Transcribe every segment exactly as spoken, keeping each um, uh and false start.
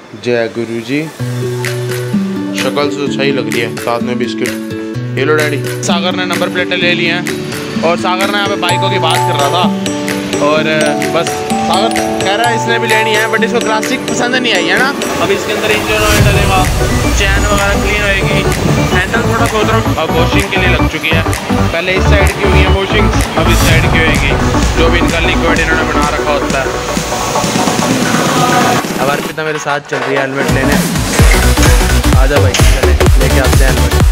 जय गुरु जी। शक्ल से सही लग रही है, साथ में बिस्किट। ये लो डैडी। सागर ने नंबर प्लेटें ले ली हैं और सागर ने यहाँ पे बाइकों की बात कर रहा था और बस सागर कह रहा है इसने भी लेनी है, बट इसको क्लासिक पसंद नहीं आई है ना। अब इसके अंदर इंजन ऑयल डलेगा, चैन वगैरह क्लीन होएगी, हैंडल थोड़ा सोच रहा हूँ। अब वॉशिंग के लिए लग चुकी है, पहले इस साइड की हुई है वॉशिंग, अब इस साइड की होएगी, जो भी इनका लिक्विड इन्होंने बना रखा होता है। अब अर्पिता मेरे साथ चल रही है हेलमेट लेने। आजा भाई, चले लेके आते हैं helmet.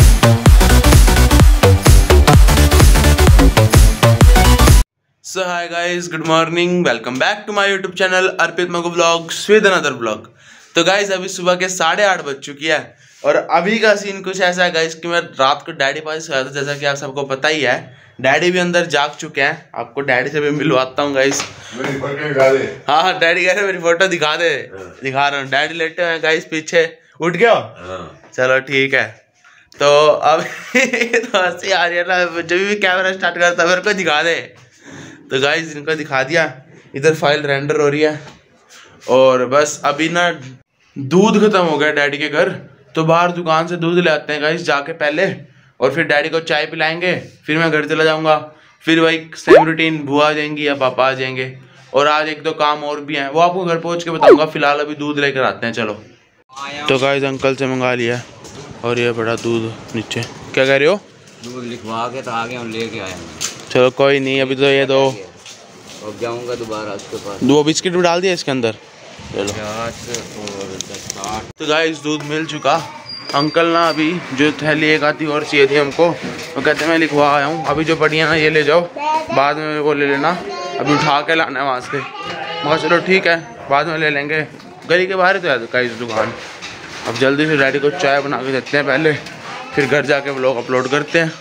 So hi guys, good morning, welcome back to my YouTube channel Arpit Magu vlogs with another vlog. तो गाइस अभी सुबह के साढ़े आठ बज चुकी है और अभी का सीन कुछ ऐसा है गाइस कि मैं रात को डैडी पास सोया था, जैसा कि आप सबको पता ही है। डैडी भी अंदर जाग चुके हैं, आपको डैडी से भी मिलवाता हूँ गाइस। मेरी फोटो दिखा दे। हाँ हाँ, डैडी कह रहे मेरी फोटो दिखा दे। दिखा रहा हूँ, डैडी लेटे हुए हैं गाइस पीछे। उठ गया? चलो ठीक है। तो अब तो हंसी आ रही है ना, जब भी कैमरा स्टार्ट करता है मेरे को दिखा दे। तो गाइस इनको दिखा दिया, इधर फाइल रेंडर हो रही है और बस अभी ना दूध खत्म हो गया डैडी के घर, तो बाहर दुकान से दूध ले आते हैं गाइस जाके पहले, और फिर डैडी को चाय पिलाएंगे, फिर मैं घर चला जाऊंगा। फिर वही सेम रूटीन, बुआ आ जाएंगी या पापा आ जाएंगे। और आज एक दो काम और भी हैं, वो आपको घर पहुंच के बताऊंगा। फिलहाल अभी दूध लेकर आते हैं, चलो। तो गाइस अंकल से मंगा लिया और ये बड़ा दूध नीचे। क्या कह रहे हो? दूध लिखवा के तो आगे हम लेके आए। चलो कोई नहीं, अभी तो ये दो अब जाऊंगा दोबारा उसके पास। दो बिस्किट भी डाल दिया इसके अंदर। चलो। और तो गाइस दूध मिल चुका। अंकल ना अभी जो थैली एक आती और चाहिए थी हमको, वो कहते मैं लिखवा आया हूँ, अभी जो पड़ी है ना ये ले जाओ, बाद में वो ले लेना, अभी उठा के लाना है वहाँ से। मगर चलो ठीक है, बाद में ले लेंगे। गली के बाहर तो है गाइस दुकान। अब जल्दी से डैडी को चाय बना के देते हैं पहले, फिर घर जाके व्लॉग अपलोड करते हैं।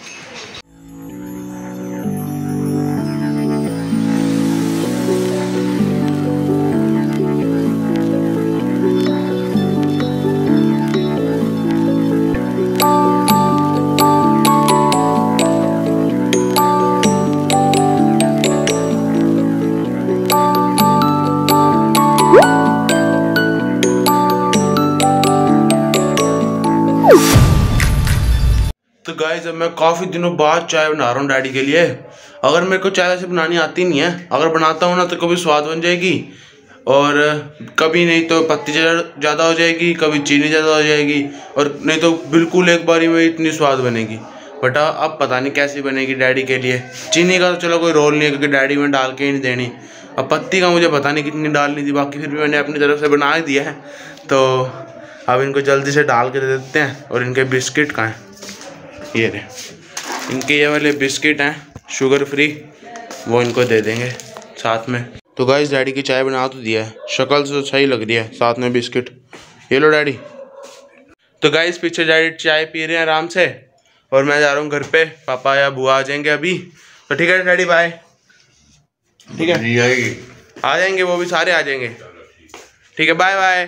तो गाइस अब मैं काफ़ी दिनों बाद चाय बना रहा हूँ डैडी के लिए। अगर मेरे को चाय ऐसे बनानी आती नहीं है, अगर बनाता हूँ ना तो कभी स्वाद बन जाएगी और कभी नहीं तो पत्ती ज़्यादा हो जाएगी, कभी चीनी ज़्यादा हो जाएगी, और नहीं तो बिल्कुल एक बारी में इतनी स्वाद बनेगी। बट अब पता नहीं कैसी बनेगी डैडी के लिए। चीनी का तो चलो कोई रोल नहीं है क्योंकि डैडी में डाल के ही नहीं देनी। अब पत्ती का मुझे पता नहीं कितनी डालनी थी, बाकी फिर भी मैंने अपनी तरफ से बना ही दिया है। तो अब इनको जल्दी से डाल के दे देते हैं। और इनके बिस्किट कहाँ हैं? ये रहे इनके, ये वाले बिस्किट हैं शुगर फ्री, वो इनको दे देंगे साथ में। तो गाइस डैडी की चाय बना तो दिया है, शक्ल से सही लग रही है, साथ में बिस्किट। ये लो डैडी। तो गाइस पीछे डैडी चाय पी रहे हैं आराम से और मैं जा रहा हूँ घर पे। पापा या बुआ आ जाएंगे अभी, तो ठीक है डैडी बाय। ठीक है, आ जाएंगे वो भी, सारे आ जाएंगे। ठीक है, बाय बाय।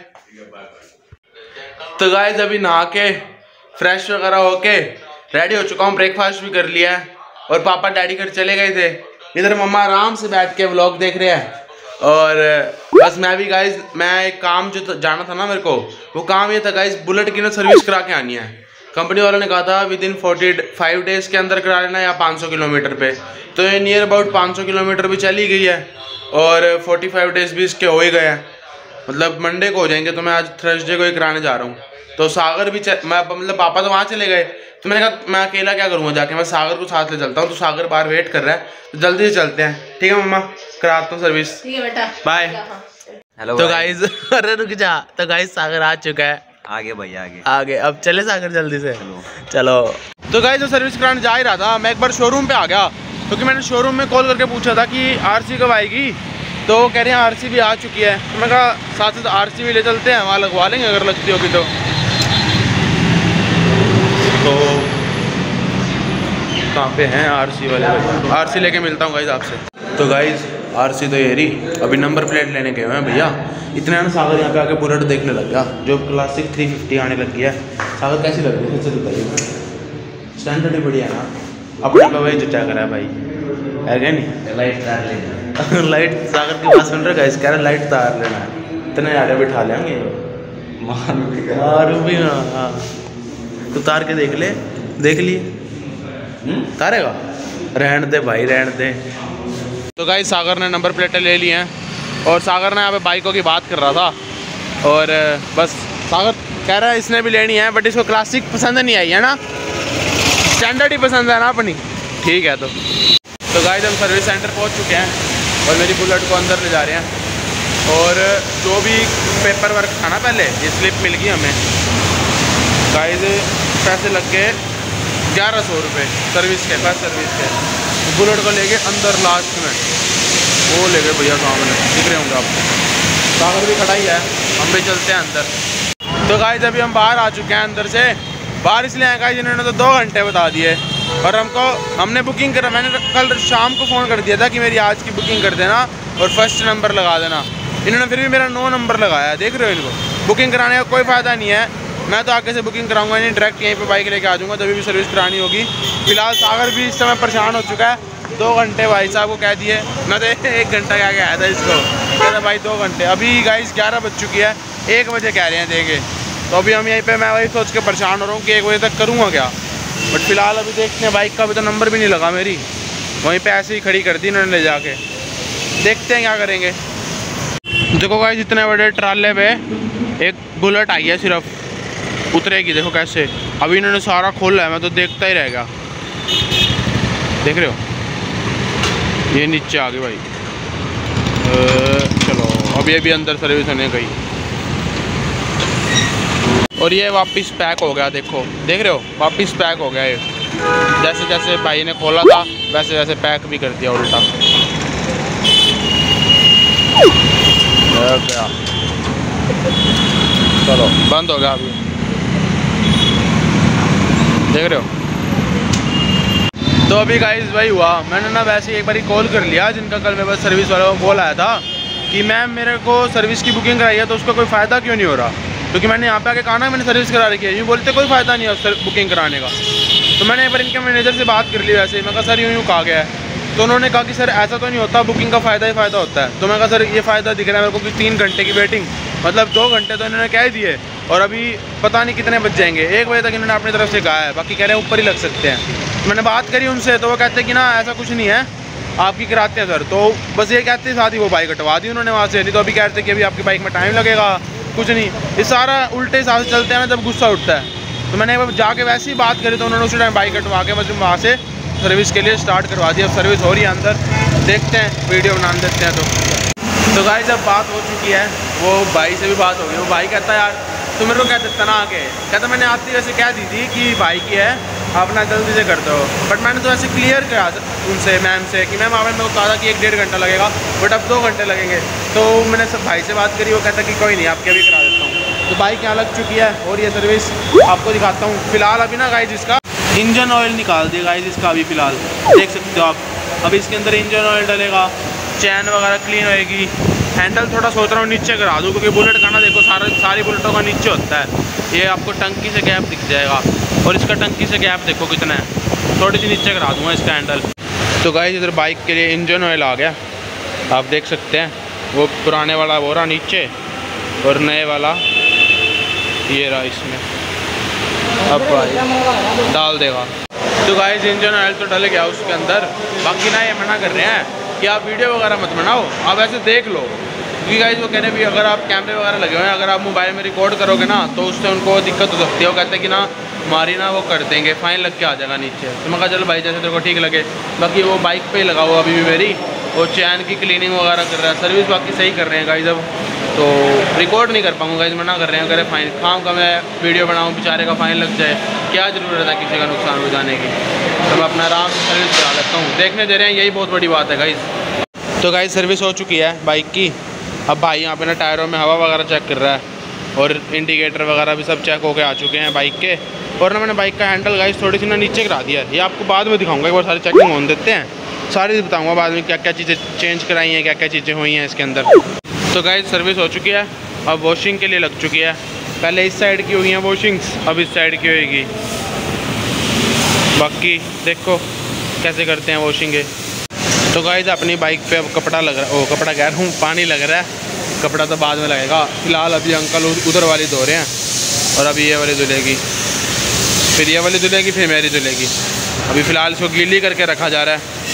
तो गाइस अभी नहा के फ्रेश वगैरह होके रेडी हो चुका हूँ, ब्रेकफास्ट भी कर लिया है और पापा डैडी घर चले गए थे। इधर मम्मा आराम से बैठ के व्लॉग देख रहे हैं और बस मैं भी गाइस, मैं एक काम जो जाना था ना मेरे को, वो काम ये था गाइस, बुलेट की ना सर्विस करा के आनी है। कंपनी वालों ने कहा था within forty five days के अंदर करा लेना या पाँच सौ किलोमीटर पे। तो ये नियर अबाउट पाँच सौ किलोमीटर भी चली गई है और फोर्टी फाइव डेज़ भी इसके हो ही गए हैं, मतलब मंडे को हो जाएंगे। तो मैं आज थर्सडे को ही कराने जा रहा हूँ। तो सागर भी मैं मतलब पापा तो वहाँ चले गए, तो मैंने कहा मैं अकेला क्या करूँगा जाके, मैं सागर को साथ ले चलता हूँ। तो सागर बाहर वेट कर रहा है, तो जल्दी से चलते हैं। ठीक है मम्मा, कराता हूँ सर्विस। ठीक है बेटा, बाय। हेलो तो गाइस अरे रुक जा। तो गाइस सागर आ चुका है, आगे भाई आगे आगे। अब चले सागर जल्दी से, चलो। तो गाइस जो सर्विस कराने जा ही रहा था, मैं एक बार शोरूम पे आ गया क्योंकि तो मैंने शोरूम में कॉल करके पूछा था कि आरसी कब आएगी। तो वो कह रहे हैं आरसी भी आ चुकी है। तो मैं कहा साथ साथ आरसी भी ले चलते हैं, वहाँ लगवा लेंगे अगर लगती होगी तो। तो कहाँ पे हैं आरसी वाले? आरसी लेके मिलता हूँ गाइस आपसे। तो गाइस आरसी तो ये रही, अभी नंबर प्लेट लेने गए हुए हैं भैया। इतने ना सागर यहाँ पे आके बुलेट देखने लग गया, जो क्लासिक थ्री फिफ्टी आने लग गया है। सागर कैसी लग रही है सबसे बताइए? स्टैंडर्ड ही बढ़िया ना, अपने का वही जचा करा है भाई, है क्या नहीं? लाइट तार लेना लाइट सागर की बात सुन रहे गाइस, कह रहे लाइट तार लेना है। इतने यारे बिठा लेंगे मारू भी ना। हाँ उतार के देख ले, देख लिए उतारेगा, रहने दे भाई रहने दे। तो गाइस सागर ने नंबर प्लेटें ले ली हैं और सागर ने यहाँ पे बाइकों की बात कर रहा था और बस सागर कह रहा है इसने भी लेनी है बट इसको क्लासिक पसंद नहीं आई है ना, स्टैंडर्ड ही पसंद है ना अपनी। ठीक है तो तो गाइस हम सर्विस सेंटर पहुँच चुके हैं और मेरी बुलेट को अंदर ले जा रहे हैं और जो भी पेपर वर्क था ना पहले ये स्लिप मिल गई हमें। गाइस पैसे लग गए ग्यारह सौ रुपये सर्विस के, फर्स्ट सर्विस के। बुलेट को लेके अंदर लास्ट में वो ले गए भैया सामने दिख रहे होंगे आपको, सागर भी खड़ा ही है, हम भी चलते हैं अंदर। तो गाइस अभी हम बाहर आ चुके हैं अंदर से, बाहर इसलिए आए गाइस इन्होंने तो दो घंटे बता दिए और हमको हमने बुकिंग करा, मैंने कल शाम को फ़ोन कर दिया था कि मेरी आज की बुकिंग कर देना और फर्स्ट नंबर लगा देना। इन्होंने फिर भी मेरा नो नंबर लगाया, देख रहे हो इनको। बुकिंग कराने का कोई फ़ायदा नहीं है, मैं तो आगे से बुकिंग कराऊंगा नहीं, डायरेक्ट यहीं पे बाइक लेके आ जाऊँगा जब भी सर्विस करानी होगी। फिलहाल सागर भी इस समय परेशान हो चुका है, दो घंटे भाई साहब को कह दिए, मैं तो एक घंटा क्या आया था इसको, कहता भाई दो घंटे। अभी गाइस ग्यारह बज चुकी है, एक बजे कह रहे हैं देंगे। तो अभी हम यहीं पे मैं वही सोच के परेशान हो रहा हूँ कि एक बजे तक करूँगा क्या, बट फिलहाल अभी देखते हैं। बाइक का अभी तो नंबर भी नहीं लगा मेरी, वहीं पे ऐसे ही खड़ी कर दी इन्होंने ले जाके, देखते हैं क्या करेंगे। देखो गाइस इतने बड़े ट्राले पे एक बुलेट आई है सिर्फ, उतरेगी देखो कैसे। अभी इन्होंने सारा खोला है, मैं तो देखता ही रह गया, देख रहे हो ये नीचे आ गई भाई। चलो अभी अभी अंदर सर्विस होने गई और ये वापस पैक हो गया, देखो देख रहे हो वापस पैक हो गया ये, जैसे जैसे भाई ने खोला था वैसे वैसे पैक भी कर दिया उल्टा। गया चलो बंद हो गया अभी, देख रहे हो। तो अभी गाइस वही हुआ, मैंने ना वैसे ही एक बार कॉल कर लिया जिनका कल मेरे पास सर्विस वालों को कॉल आया था कि मैम मेरे को सर्विस की बुकिंग कराई है तो उसका कोई फ़ायदा क्यों नहीं हो रहा, क्योंकि मैंने यहाँ पे आके कहा ना मैंने सर्विस करा रखी है। यूँ बोलते कोई फ़ायदा नहीं है उस बुकिंग कराने का। तो मैंने एक बार इनके मैनेजर से बात कर ली वैसे, मैं कहा सर यूँ यूँ कहा गया है, तो उन्होंने कहा कि सर ऐसा तो नहीं होता, बुकिंग का फ़ायदा ही फ़ायदा होता है। तो मैं कहा सर ये फ़ायदा दिख रहा है मेरे को कि तीन घंटे की वेटिंग, मतलब दो घंटे तो इन्होंने कह दिए और अभी पता नहीं कितने बज जाएंगे, एक बजे तक इन्होंने अपनी तरफ से कहा है, बाकी कह रहे हैं ऊपर ही लग सकते हैं। मैंने बात करी उनसे तो वो कहते हैं कि ना ऐसा कुछ नहीं है, आपकी कराते हैं सर। तो बस ये कहते हैं साथ ही वो बाइक हटवा दी उन्होंने वहाँ से, नहीं तो अभी कहते हैं कि अभी आपकी बाइक में टाइम लगेगा, कुछ नहीं। ये सारा उल्टे हिसाब से चलते हैं ना जब गुस्सा उठता है। तो मैंने जाके वैसे ही बात करी तो उन्होंने उसी टाइम बाइक हटवा के मतलब वहाँ से सर्विस के लिए स्टार्ट करवा दी। अब सर्विस हो रही है अंदर, देखते हैं वीडियो बना देते हैं। तो तो गाइस जब बात हो चुकी है, वो भाई से भी बात हो गई। वो भाई कहता है यार तो मेरे को कह देता ना आके, कहता मैंने आती वैसे कह दी थी कि भाई की है अपना जल्दी से कर दो, बट मैंने तो ऐसे क्लियर किया उनसे मैम से कि मैम आपने मेरे को कहा था कि एक डेढ़ घंटा लगेगा बट अब दो घंटे लगेंगे। तो मैंने सब भाई से बात करी, वो कहता कि कोई नहीं आपके अभी करा देता हूँ। तो बाइक यहाँ लग चुकी है और ये सर्विस आपको दिखाता हूँ। फिलहाल अभी ना गाइस इसका इंजन ऑयल निकाल दिया गाइस इसका, अभी फ़िलहाल देख सकते हो आप। अभी इसके अंदर इंजन ऑयल डलेगा, चैन वगैरह क्लीन होएगी। हैंडल थोड़ा सोच रहा हूँ नीचे करा दूँ क्योंकि बुलेट का ना देखो सारा सारी बुलेटों का नीचे होता है, ये आपको टंकी से गैप दिख जाएगा और इसका टंकी से गैप देखो कितना है, थोड़ी सी नीचे करा दूँगा इसका हैंडल। तो गाइस इधर बाइक के लिए इंजन ऑयल आ गया, आप देख सकते हैं। वो पुराने वाला वो रहा नीचे और नए वाला ये रहा इसमें, अब भाई डाल देगा। तो गाइस इंजन ऑयल तो डल गया उसके अंदर, बाकी ना ये मना कर रहे हैं कि आप वीडियो वगैरह मत बनाओ, आप ऐसे देख लो, क्योंकि गाइस वो कहने भी अगर आप कैमरे वगैरह लगे हुए हैं, अगर आप मोबाइल में रिकॉर्ड करोगे ना तो उससे उनको दिक्कत हो सकती है। वो कहते हैं कि ना हमारी ना वो कर देंगे, फाइन लग के आ जाएगा नीचे। तो मैं कहा चलो भाई जैसे तेरे को ठीक लगे। बाकी वो बाइक पे ही लगा हुआ अभी भी मेरी, वो चैन की क्लीनिंग वगैरह कर रहा है, सर्विस बाकी सही कर रहे हैं गाइस। अब तो रिकॉर्ड नहीं कर पाऊँगा गाइस, मना कर रहे हैं, करे फाइन खाऊँ का मैं वीडियो बनाऊँ, बेचारे का फाइन लग जाए, क्या ज़रूरत है किसी का नुकसान हो जाने की। तो मैं अपना आराम से सर्विस करा लेता हूँ, देखने दे रहे हैं, यही बहुत बड़ी बात है गाइस। तो गाइस सर्विस हो चुकी है बाइक की। अब भाई यहाँ पे ना टायरों में हवा वगैरह चेक कर रहा है और इंडिकेटर वगैरह भी सब चेक होके आ चुके हैं बाइक के। और ना मैंने बाइक का हैंडल गाइस थोड़ी सी ना नीचे करा दिया है, ये आपको बाद में दिखाऊंगा, एक बार सारी चेकिंग होने देते हैं, सारी बताऊंगा बाद में क्या क्या चीज़ें चेंज कराई हैं, क्या क्या चीज़ें हुई हैं इसके अंदर। तो गाइस सर्विस हो चुकी है, अब वॉशिंग के लिए लग चुकी है। पहले इस साइड की हुई हैं वॉशिंग्स, अब इस साइड की होएगी। बाकी देखो कैसे करते हैं वॉशिंग। तो गाइस अपनी बाइक पे अब कपड़ा लग रहा है, ओ कपड़ा कह रहा हूँ पानी लग रहा है, कपड़ा तो बाद में लगेगा। फिलहाल अभी अंकल उधर वाली धो रहे हैं और अभी ये वाली धुलेगी, फिर ये वाली धुलेगी, फिर मेरी धुलेगी। अभी फ़िलहाल इसको गीली करके रखा जा रहा है।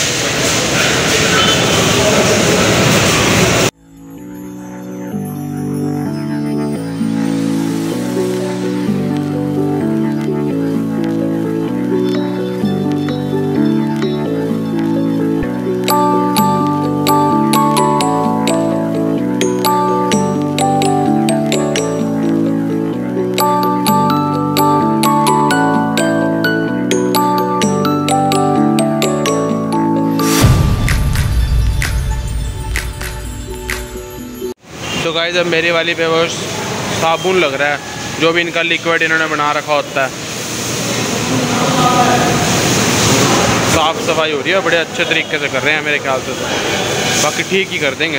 तो गाइस अब मेरी वाली पे वो साबुन लग रहा है, जो भी इनका लिक्विड इन्होंने बना रखा होता है। साफ़ सफाई हो रही है, बड़े अच्छे तरीके से कर रहे हैं मेरे ख्याल से तो। बाकी ठीक ही कर देंगे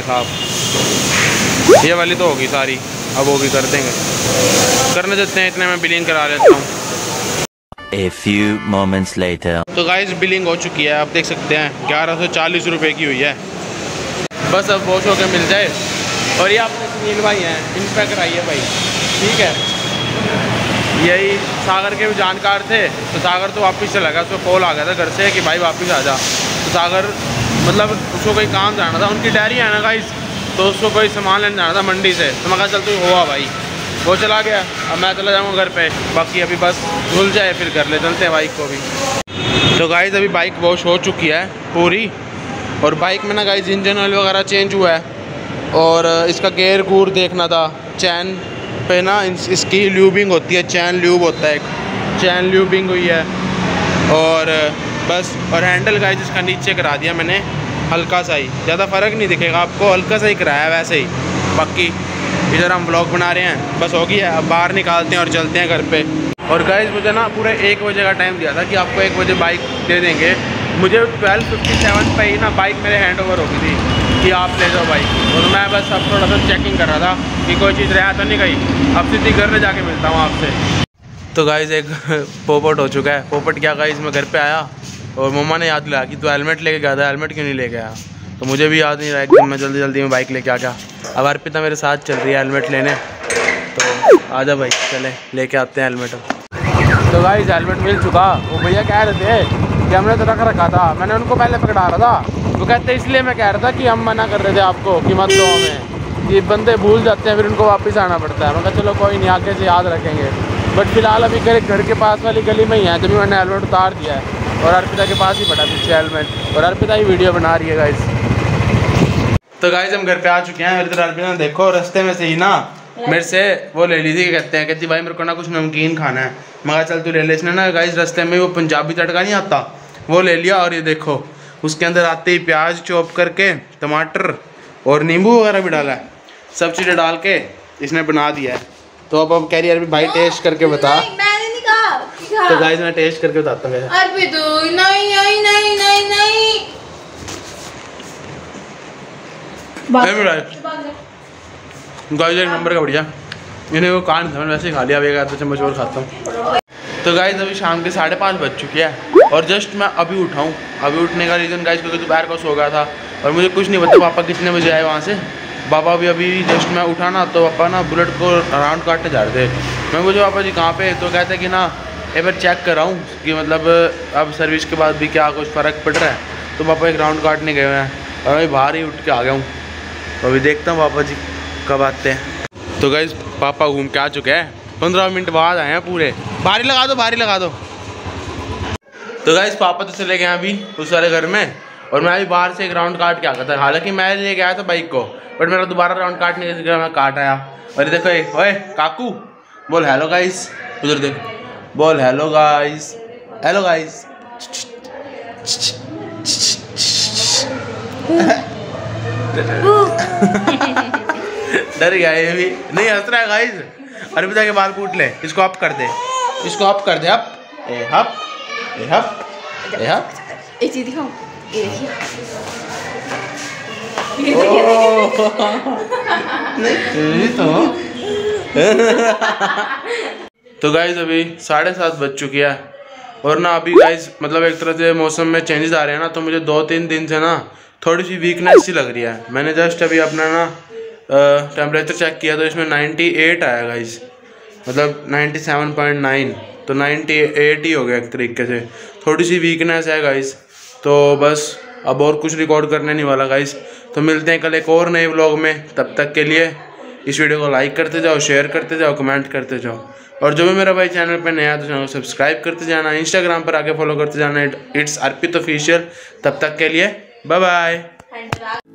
साफ। ये वाली तो होगी सारी, अब वो भी कर देंगे। करने देते हैं, इतने में बिलिंग करा लेता हूँ। A few moments later. तो गाइस बिलिंग हो चुकी है, आप देख सकते हैं ग्यारह सौ चालीस रुपये की हुई है। बस अब वॉश होकर मिल जाए। और ये आपने सुनील भाई हैं, इन पर कराइए भाई, ठीक है। यही सागर के भी जानकार थे, तो सागर तो वापस चला गया। उसको कॉल आ गया था घर से कि भाई वापस आ जा। तो सागर मतलब उसको कोई काम जाना था, उनकी डायरी है ना गाइस, तो उसको कोई सामान लेने जाना था मंडी से। तो मैं कहा चल तू हुआ भाई, वो चला गया। अब मैं चला जाऊँगा घर पे। बाकी अभी बस धुल जाए फिर कर ले चलते हैं बाइक को भी। तो गाइस अभी बाइक वॉश हो चुकी है पूरी, और बाइक में ना गाइस इंजन ऑयल वगैरह चेंज हुआ है, और इसका गेयर गूर देखना था। चैन पे ना इसकी ल्यूबिंग होती है, चैन ल्यूब होता है एक, चैन ल्यूबिंग हुई है। और बस, और हैंडल गाइस इसका नीचे करा दिया मैंने हल्का सा ही, ज़्यादा फ़र्क नहीं दिखेगा आपको, हल्का सा ही कराया वैसे ही। बाकी इधर हम व्लॉग बना रहे हैं, बस हो गया। अब बाहर निकालते हैं और चलते हैं घर पे। और गाइस मुझे ना पूरे एक बजे का टाइम दिया था कि आपको एक बजे बाइक दे देंगे। मुझे ट्वेल्व फिफ्टी सेवन पर ही ना बाइक मेरे हैंड ओवर हो गई थी कि आप ले जाओ बाइक। और मैं बस अब थोड़ा सा चेकिंग कर रहा था कि कोई चीज़ रहा तो नहीं गई। अब सीधी घर में जाके मिलता हूँ आपसे। तो गाइस एक पोपट हो चुका है। पोपट क्या गाइस, मैं घर पे आया और मम्मा ने याद दिलाया कि तू हेलमेट लेके गया था, हेलमेट क्यों नहीं लेके आया। तो मुझे भी याद नहीं रहा एकदम, मैं जल्दी जल्दी में बाइक लेके आ गया। अब अर्पिता मेरे साथ चल रही है हेलमेट लेने, तो आजा भाई चले लेके आते हैं हेलमेट। तो गाइस हेलमेट मिल चुका। वो भैया कह रहे थे कि हमने तो रख रखा था, मैंने उनको पहले पकड़ा रहा था। वो कहते इसलिए मैं कह रहा था कि हम मना कर रहे थे आपको कि मत लो हमें, कि बंदे भूल जाते हैं फिर उनको वापस आना पड़ता है। मैं कहा चलो कोई नहीं, आगे से याद रखेंगे। बट फिलहाल अभी घर घर के पास वाली गली में ही है, तभी मैंने हेलमेट उतार दिया है और अर्पिता के पास ही पड़ा पीछे हेलमेट, और अर्पिता ही वीडियो बना रही है गाइस। तो गाइस हम घर पे आ चुके हैं। इधर अर्पिता ने देखो रास्ते में से ही ना मेरे से वो ले ली थी, कहते हैं कहती भाई मेरे को ना कुछ नमकीन खाना है। मैं कहा चल तू ले ले। इसने ना गाइस रास्ते में वो पंजाबी तड़का नहीं आता, वो ले लिया। और ये देखो उसके अंदर आते ही प्याज चॉप करके, टमाटर और नींबू वगैरह भी डाला है, सब चीज़ें डाल के इसने बना दिया है। तो अब अब कह रही है भाई टेस्ट करके बता। मैंने नहीं कहा। तो गाइस मैं टेस्ट करके बताता हूँ। अरे तो नहीं नहीं नहीं नहीं नहीं गाइस एक नंबर का बढ़िया। इन्हें वो कान था, मैंने वैसे ही खा लिया। अब एक आधा चम्मच और खाता हूँ। तो गाइस अभी शाम के साढ़े पाँच बज चुके हैं और जस्ट मैं अभी उठाऊँ। अभी उठने का रीज़न गाइस क्योंकि दोपहर को सो गया था और मुझे कुछ नहीं पता पापा कितने बजे आए वहाँ से। पापा भी अभी जस्ट मैं उठा ना, तो पापा ना बुलेट को राउंड काटने जा रहे थे। मैं मुझे पापा जी कहाँ पे, तो कहते कि ना एक बार चेक कराऊँ कि मतलब अब सर्विस के बाद भी क्या कुछ फ़र्क पड़ रहा है। तो पापा एक राउंड काटने गए हुए हैं और मैं बाहर ही उठ के आ गया हूँ। तो अभी देखता हूँ पापा जी कब आते हैं। तो गाइस पापा घूम के आ चुके हैं, पंद्रह मिनट बाद आए हैं पूरे। भारी लगा दो भारी लगा दो। तो गाइस पापा तो चले गए अभी उस वाले घर में, और मैं अभी बाहर से एक राउंड काट के आ गया था। हालांकि मैं ले गया था बाइक को, बट मेरा दोबारा राउंड काटने की जगह मैं काट आया। और ये देखो, ओए काकू बोल हेलो गाइस, उधर देखो बोल हेलो गाइस, हेलो गाइस। डर गया ये भी, नहीं हंस रहा है गाइस। अर्पिता के बाल पूट ले, इसको अप कर दे, इसको अप कर दे, अप ए हप ए हप ए हप। एक चीज दिखाऊं, ये देखिए। तो तो गाइस अभी साढ़े सात बज चुकी है और ना अभी गाइस मतलब एक तरह से मौसम में चेंजेस आ रहे हैं ना, तो मुझे दो तीन दिन से ना थोड़ी सी वीकनेस सी लग रही है। मैंने जस्ट अभी अपना ना टेम्परेचर चेक किया तो इसमें नाइन्टी एट आया गाइस, मतलब नाइन्टी सेवन पॉइंट नाइन, तो नाइन्टी एट ही हो गया एक तरीके से। थोड़ी सी वीकनेस है गाइस, तो बस अब और कुछ रिकॉर्ड करने नहीं वाला गाइस। तो मिलते हैं कल एक और नए व्लॉग में, तब तक के लिए इस वीडियो को लाइक करते जाओ, शेयर करते जाओ, कमेंट करते जाओ, और जो भी मेरा भाई चैनल पे नया है तो चैनल को सब्सक्राइब करते जाना, इंस्टाग्राम पर आके फॉलो करते जाना, इट्स अर्पित ऑफिशियल। तब तक के लिए बाय बाय।